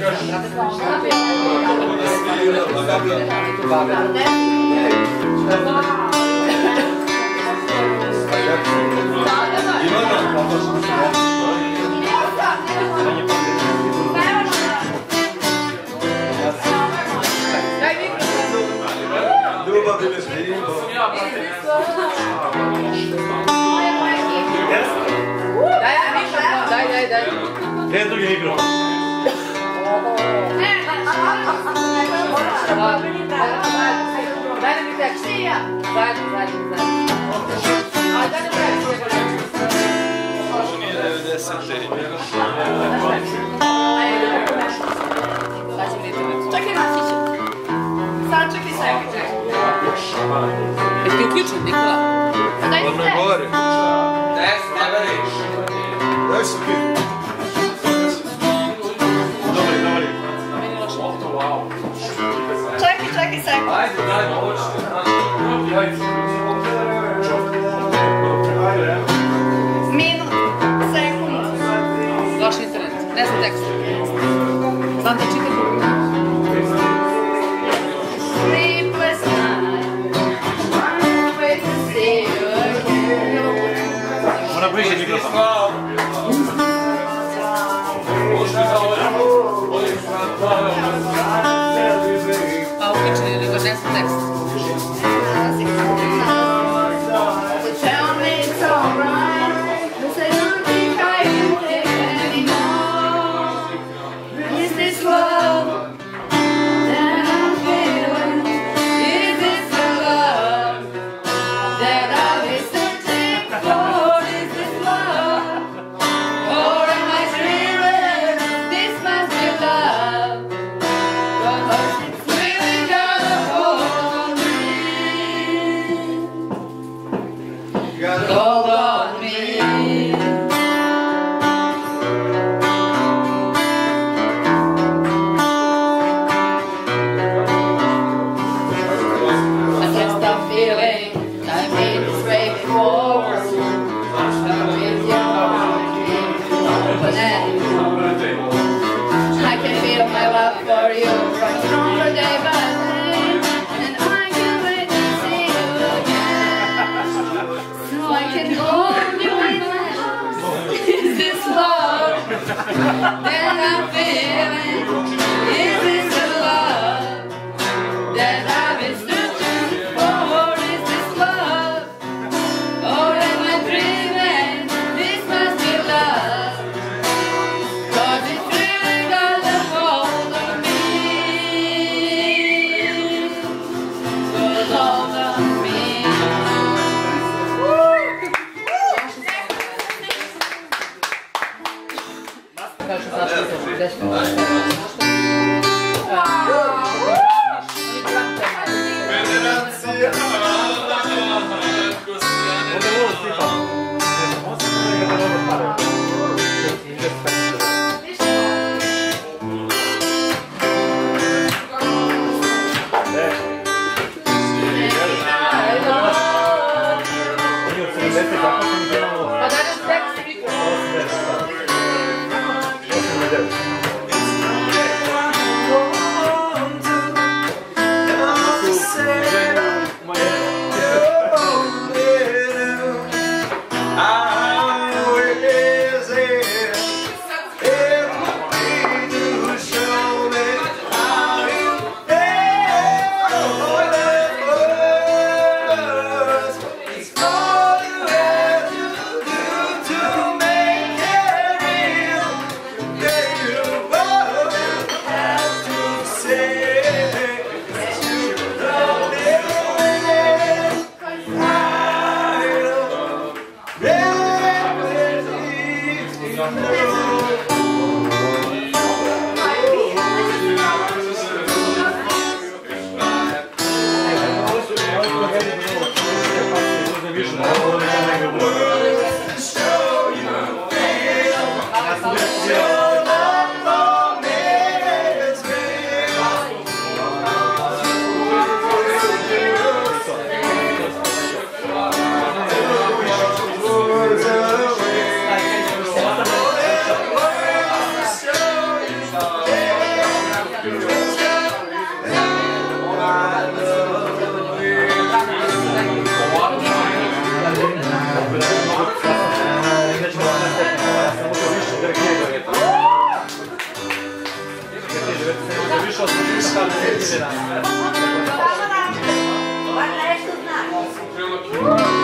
Gdje je drugi mikrofon? Daj mi tekst. Zadnji. A daj mi tekst. Ovo nije 90. Čekaj, Nasić. Sad čekaj sve. Jesi ti uključen, Nikola? Daj mi tekst. Govori. Tekst, ne veriš. Daj se uključen. Dobri. Čekaj sekund. Ajde, daj, ovo ćete. Minut, sekund. Loš internet, ne znam tekst. Znam da čitam. Sleepless night, I wait to see you again. Mora bliže mikrofon. Pa uključen je, nego ne znam tekst. Tell me it's alright, 'cause I don't think I can take anymore. Is this love that I'm feeling? Is this the love that I've been searching for? Is this love, or am I dreaming? This must be love, 'cause it's really got a hold on me. Hold on me. I can't stop feeling I've been this way before. Come with your heart, open it. I can feel my love for you growing stronger day by day, and I can't wait to see you again, so I can hold you in my arms. Is this love that I'm feeling? Is this the love that I've been searching for? Is this love, or am I dreaming? This must be love, 'cause it's really got a hold on me. So hold on me. Pa daj nam tekst. Guarda, nešto znaš.